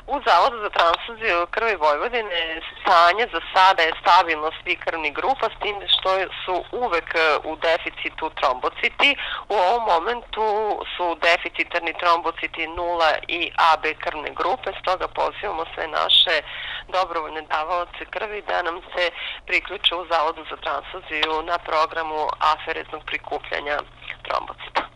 U Zavodu za transfuziju krvi Vojvodine stanje za sada je stabilno svih krvnih grupa, s tim što su uvek u deficitu trombociti. U ovom momentu su deficitarni trombociti 0 i AB krvne grupe, stoga pozivamo sve naše dobrovoljne davaoce krvi da nam se priključe u Zavodu za transfuziju na programu afereznog prikupljanja trombocita.